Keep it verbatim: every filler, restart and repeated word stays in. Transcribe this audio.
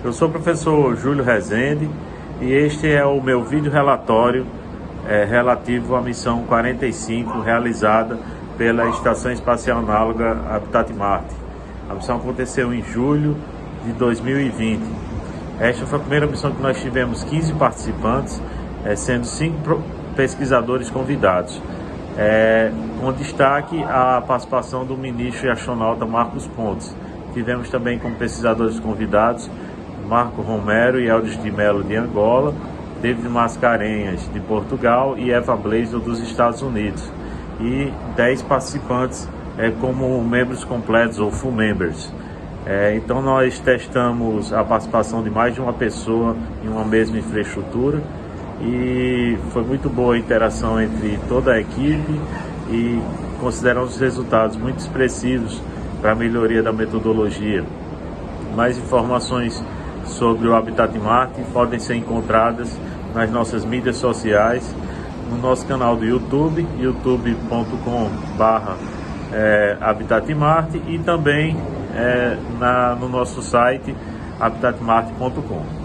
Eu sou o professor Júlio Rezende e este é o meu vídeo relatório é, relativo à missão quarenta e cinco realizada pela Estação Espacial Análoga Habitat Marte. A missão aconteceu em julho de dois mil e vinte. Esta foi a primeira missão que nós tivemos quinze participantes, é, sendo cinco pesquisadores convidados. É, com destaque a participação do ministro e astronauta Marcos Pontes. Tivemos também como pesquisadores convidados Marco Romero e Eldis de Mello de Angola, David Mascarenhas de Portugal e Eva Blaisdell dos Estados Unidos. E dez participantes é, como membros completos ou full members. É, então nós testamos a participação de mais de uma pessoa em uma mesma infraestrutura e foi muito boa a interação entre toda a equipe e consideramos os resultados muito expressivos para a melhoria da metodologia. Mais informações sobre o Habitat Marte podem ser encontradas nas nossas mídias sociais, no nosso canal do YouTube, youtube ponto com barra Habitat Marte, e também é, na, no nosso site habitat marte ponto com.